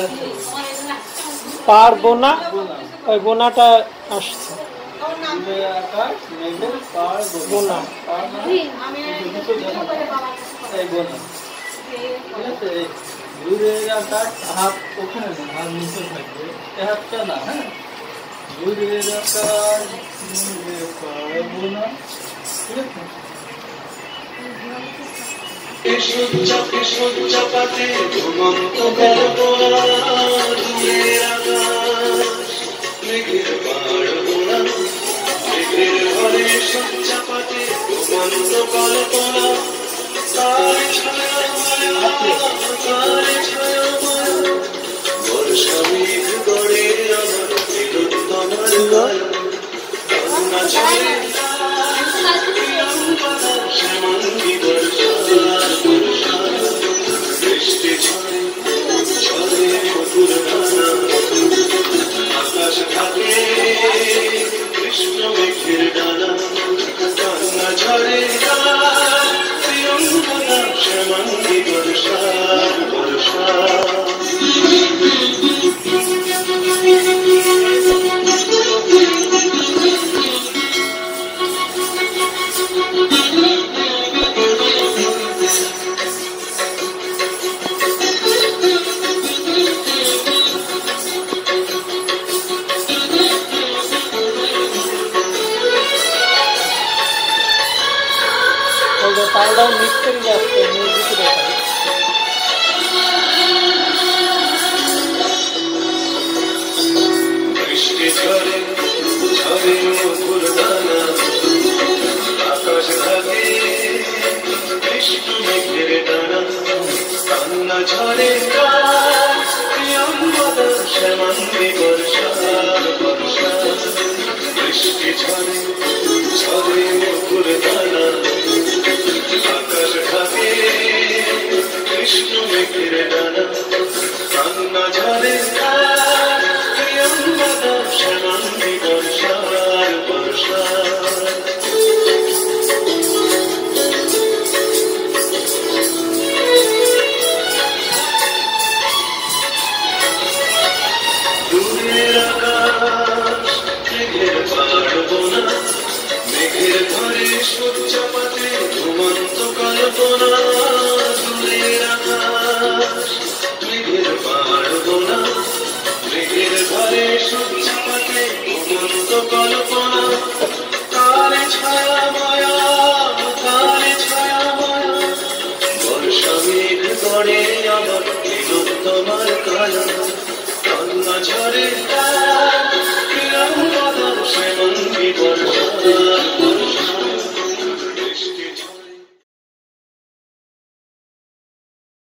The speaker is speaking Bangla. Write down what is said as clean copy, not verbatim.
পারবো না, ওই বোনাটা আসছে। বোনা হাত ওখানে না, হাত নিচে থাকবে, হাতটা না। হ্যাঁ, পারবো না, ঠিক আছে। চাপাতে ঘুমন্ত কল্পনা দূরের আকাশ মেঘের পাড়বো না, মেঘের ঘরে চাপাতে ঘুমন্ত কল্পনা তার ছায়া মায়া, তার ছায়া মায়া বর্ষা মেঘ গড়ে আমার বিদ্যুৎ তোমার গায় কান্না ঝরে শ্যামঙ্গি বর্ষা বর্ষা বৃষ্টি ঝরে ঝরে মধুর ধারা আকাশ থাকে কৃষ্ণ মেঘের ডানা কান্না ঝরে প্রিয়ঙ্গনা শ্যামঙ্গি বর্ষা বর্ষা তালটাও মিক্সের যাচ্ছে, মিউজিক দেখা বৃষ্টি ঝরে ঝরে মধুর দানা আকাশ থাকে কৃষ্ণ মেঘের ডানা কান্না ঝরে প্রিয়ঙ্গনা শ্যামঙ্গি বর্ষা বর্ষা বৃষ্টি ঝরে ঝরে মধুর দানা আকাশ থাকে কৃষ্ণ মেঘের ডানা কান্না ঝরে প্রিয়ঙ্গনা শ্যামঙ্গি বর্ষা বর্ষা দূরের আকাশ মেঘের পাড়বো না, মেঘের ঘরে সূর্য পাতে ঘুমন্ত কল্পনা দূরের আকাশ মেঘের পাড়বো না, মেঘের ঘরে সূর্য পাতে ঘুমন্ত কল্পনা তার ছায়া মায়া, তার ছায়া মায়া বর্ষা মেঘ গড়ে আমার বিদ্যুৎ তোমার কায়া কান্না ঝরে প্রিয়ঙ্গনা শ্যামঙ্গি বর্ষা